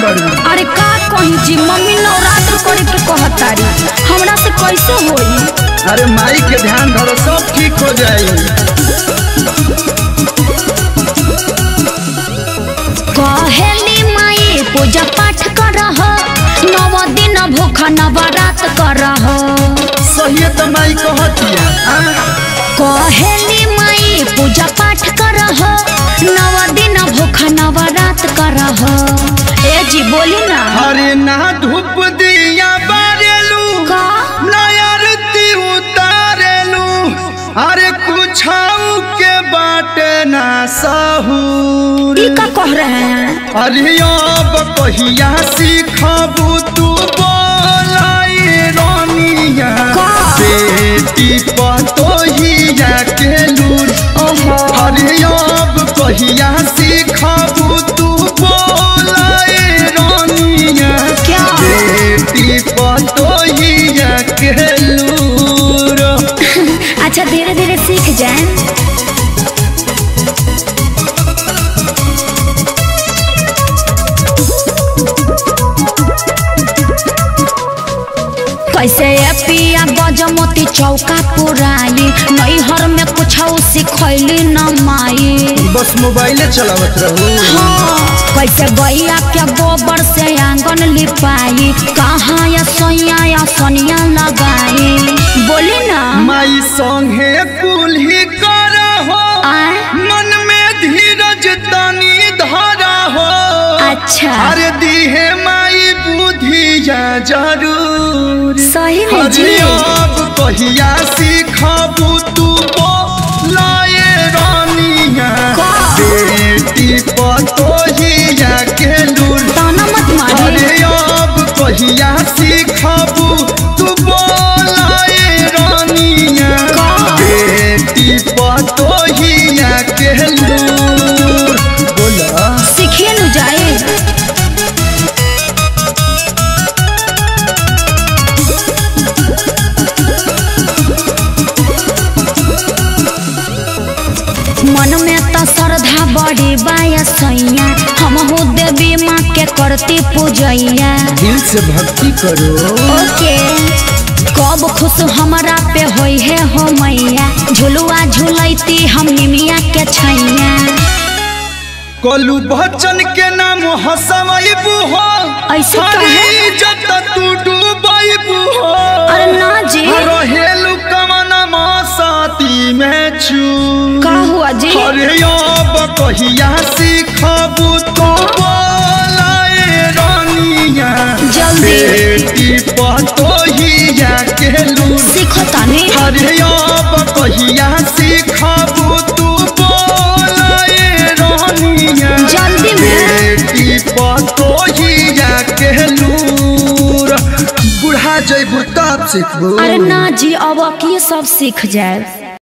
बड़ी। अरे का कहीं जी मम्मी नवरात्र करे के कहतारी, हमरा से कैसे होई? अरे माई के ध्यान धरो सब ठीक हो जाई। कहेली माई पूजा पाठ करह, 9 दिन भूखा नवरात करह। सही तो माई कहतिया। कहेली माई पूजा पाठ करह, 9 दिन भूखा नवरात करह। ए जी बोली ना। अरे ना धूप दिया बारेलू का ना आरती उतारेलू, अरे कुछ के बाटे ना सहूर। ई का कह रहे हैं? अरे अब कहिया सीखबू तू बोलाई रानिया, बेटी पतोहिया के लूर। अरे अब कहिया सीखबू तू बोलाई रानिया, क्या बेटी पतोहिया के लूर। अच्छा धीरे धीरे सीख जाए। कैसे पिया गजमोती चौका पुराई, नैहर में कुछ सिखैली न माई। बस मोबाइले चलावत रहू। हाँ, कैसे गैया के गोबर से आंगन लिपाई, कहाँ या सोया या सोनिया लगाई। बोली ना माई संगे कुल्ही करहो, मन में धीरज तनी धरा हो। अच्छा अरे दीहे माई बुद्धिया जरूर। सही में जी। अब कहिया सीखबू तू बोलाए रानिया, बेटी पतोहिया के लूर। ताना मत मारी। अरे अब कहिया सीखबू तू बोलाए रानिया, बेटी पतोहिया के लूर। बोला सीखिए न जाए। मन में तो श्रद्धा बड़ी बायसैया, हम देवी माँ के करती पूजैया। दिल से भक्ति करो। ओके कब खुश हमरा पे होई है हो मैया, झुलुआ झुलैती हम निमिया के छैया। कलू बच्चन के नाम हसवैबू हो, ऐसे काहे? जब तू डूबैबू हो। अरे ना जी। रहेलू कमना साथी में छू। का हुआ जी? अरे अब कहिया सीखबू तू बोलाए रानिया, जल्दी। बेटी पतोहिया के लूर। सीखो तानी। अरे अब कहिया सीखबू तू बोलाए रानिया, जल्दी में। बेटी पतोहिया के लूर। बुढ़ा जइबू तब सीखबू। अरे ना जी अब ये सब सीख जाए।